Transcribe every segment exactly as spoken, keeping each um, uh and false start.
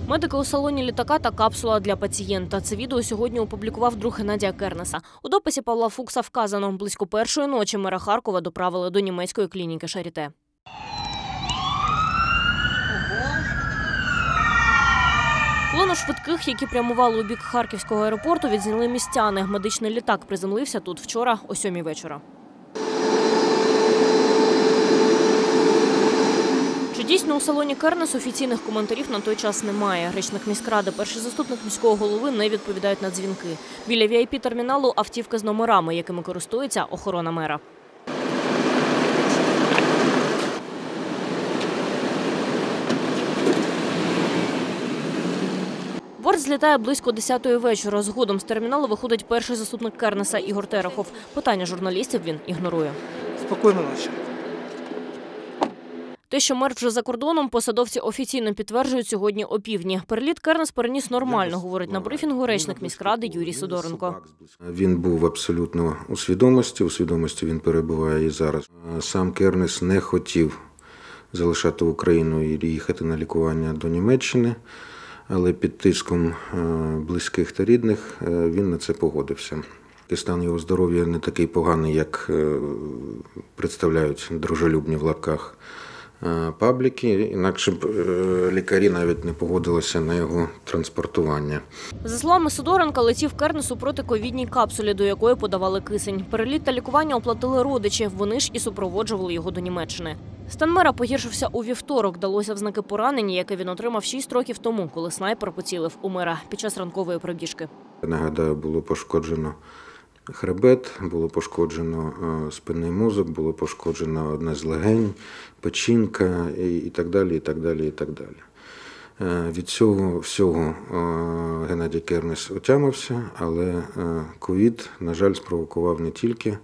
Медики у салоні літака та капсула для пацієнта. Це відео сьогодні опублікував друг Геннадія Кернеса. У дописі Павла Фукса вказано, близько першої ночі мера Харкова доправили до німецької клініки Шаріте. Колону швидких, які прямували у бік Харківського аеропорту, відзняли містяни. Медичний літак приземлився тут вчора о сьомій вечора. Чи дійсно у салоні Кернес офіційних коментарів на той час немає. Речник міськради, перший заступник міського голови не відповідають на дзвінки. Біля ві ай пі-терміналу автівки з номерами, якими користується охорона мера. Борт злітає близько десятої вечора. Згодом з терміналу виходить перший заступник Кернеса Ігор Терехов. Питання журналістів він ігнорує. Спокійної ночі. Те, що мер вже за кордоном, посадовці офіційно підтверджують сьогодні опівдні. Переліт Кернес переніс нормально, говорить на брифінгу речник міськради Юрій Сидоренко. Він був абсолютно у свідомості, у свідомості він перебуває і зараз. Сам Кернес не хотів залишати Україну і їхати на лікування до Німеччини, але під тиском близьких та рідних він на це погодився. Стан його здоров'я не такий поганий, як представляють дружелюбні в лапках пабліки, інакше б лікарі навіть не погодилися на його транспортування. За словами Сидоренка, летів Кернес у протиковідній капсулі, до якої подавали кисень. Переліт та лікування оплатили родичі, вони ж і супроводжували його до Німеччини. Стан мера погіршився у вівторок, далося в знаки поранення, яке він отримав шість років тому, коли снайпер поцілив у мера під час ранкової пробіжки. Нагадаю, було пошкоджено хребет, було пошкоджено спинний мозок, було пошкоджено одне з легень, печінка і так далі, і так далі, і так далі. Від цього всього Геннадій Кернес отямився, але ковід, на жаль, спровокував не тільки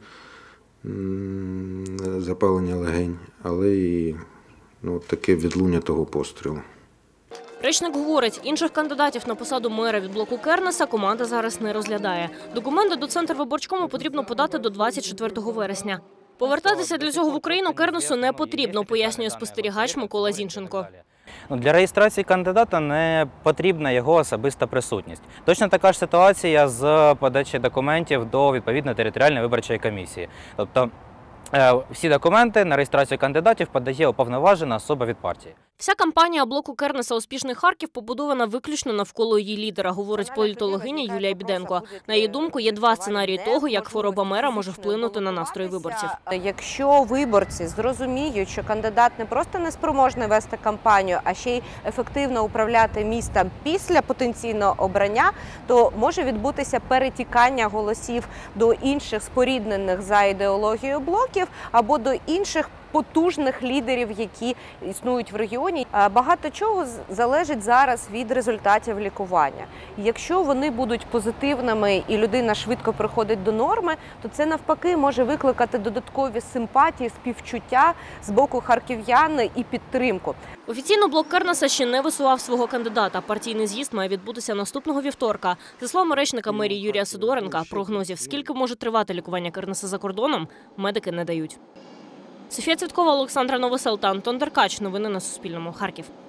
запалення легень, але і ну, таке відлуння того пострілу. Речник говорить, інших кандидатів на посаду мера від блоку Кернеса команда зараз не розглядає. Документи до Центрвиборчкому потрібно подати до двадцять четвертого вересня. Повертатися для цього в Україну Кернесу не потрібно, пояснює спостерігач Микола Зінченко. Для реєстрації кандидата не потрібна його особиста присутність. Точно така ж ситуація з подачі документів до відповідної територіальної виборчої комісії. Тобто всі документи на реєстрацію кандидатів подає уповноважена особа від партії. Вся кампанія блоку Кернеса «Успішний Харків» побудована виключно навколо її лідера, говорить політологиня Юлія Біденко. На її думку, є два сценарії того, як хвороба мера може вплинути на настрої виборців. Якщо виборці зрозуміють, що кандидат не просто не спроможний вести кампанію, а ще й ефективно управляти містом після потенційного обрання, то може відбутися перетікання голосів до інших споріднених за ідеологією блоків або до інших потужних лідерів, які існують в регіоні. Багато чого залежить зараз від результатів лікування. Якщо вони будуть позитивними і людина швидко приходить до норми, то це навпаки може викликати додаткові симпатії, співчуття з боку харків'ян і підтримку. Офіційно блок Кернеса ще не висував свого кандидата. Партійний з'їзд має відбутися наступного вівторка. За словами речника мерії Юрія Сидоренка, прогнозів, скільки може тривати лікування Кернеса за кордоном, медики не дають. Софія Цвіткова, Олександра Новосел та Антон Деркач. Новини на Суспільному. Харків.